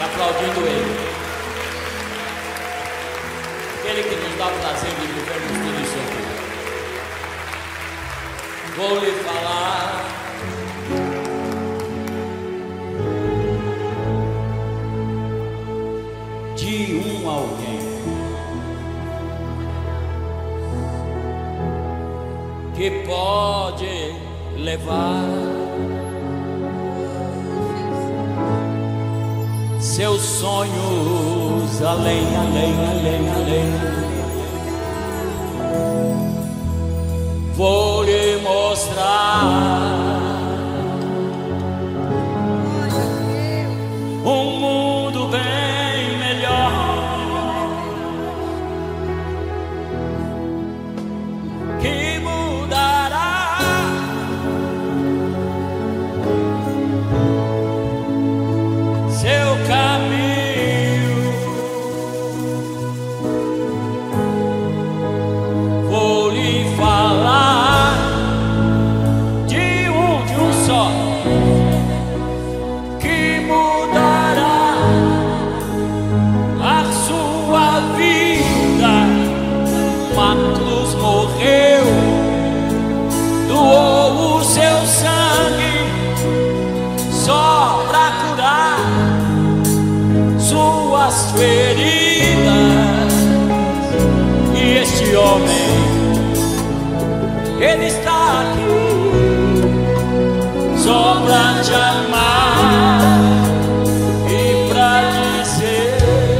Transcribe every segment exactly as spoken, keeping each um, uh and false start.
aplaudindo Ele. Ele que nos dá o prazer de vivermos tudo isso aqui. Vou lhe falar de um alguém que pode levar seus sonhos além, além, além, além. Vou lhe mostrar um mundo bem melhor, que mudará seu caminho. Vou lhe falar de um, de um só, que mudará a sua vida. Uma cruz morreu, doou o seu sangue só pra curar suas feridas. E este homem, ele está aqui só pra te amar e pra dizer: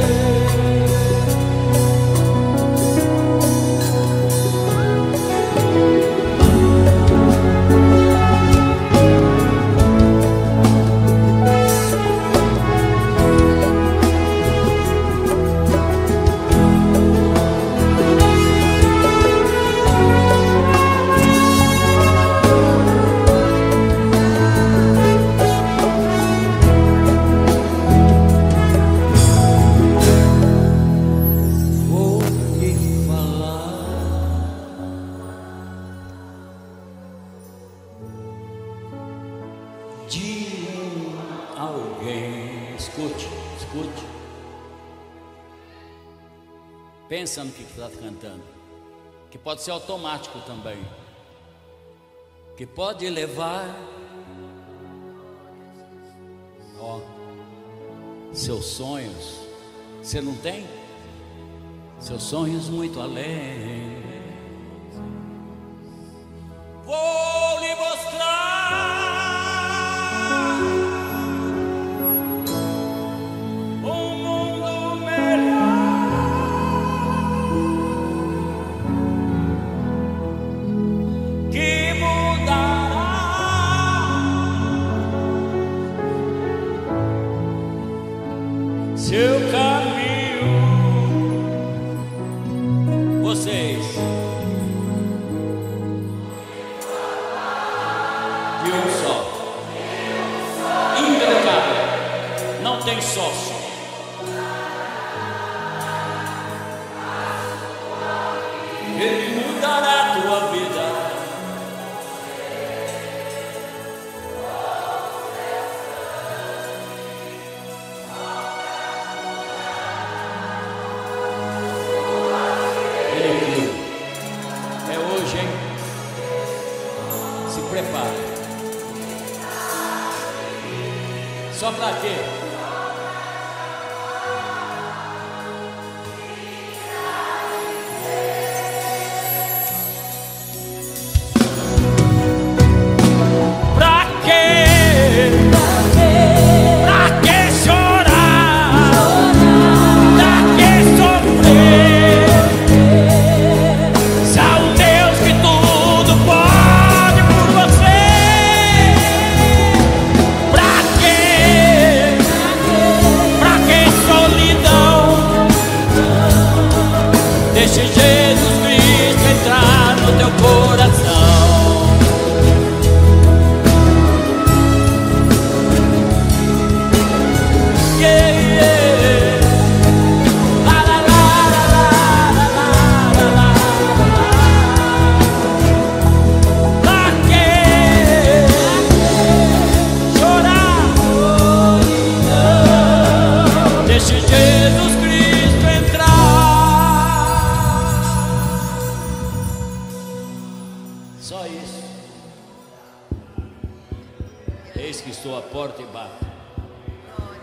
de um alguém. Escute, escute. Pensa no que está cantando, que pode ser automático também, que pode levar, ó, seus sonhos. Você não tem? Seus sonhos muito além. Vou lhe mostrar um mundo melhor, que mudará seu caminho. Vocês, de um só, imperecável, não tem sócio. Ele mudará a tua vida. Ele é hoje, hein? Se prepara. Só pra quê? Pra quê? Pra que chorar? Pra que sofrer? Se há um Deus que tudo pode por você. Pra quê?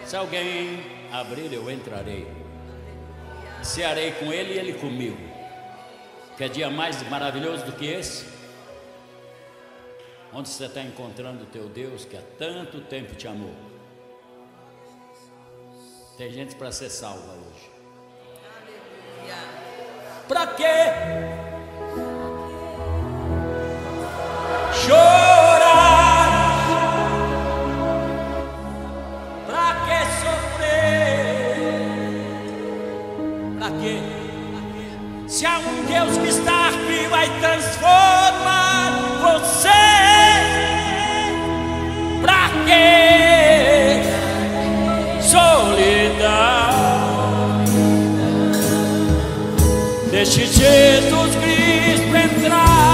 Se alguém abrir, eu entrarei. Cearei com ele e ele comigo. Quer dia mais maravilhoso do que esse? Onde você está encontrando o teu Deus que há tanto tempo te amou. Tem gente para ser salva hoje. Para quê chorar? Para que sofrer? Para quê? Se há um Deus que está aqui, vai transformar você. Para que solidão? Deixe Jesus Cristo entrar.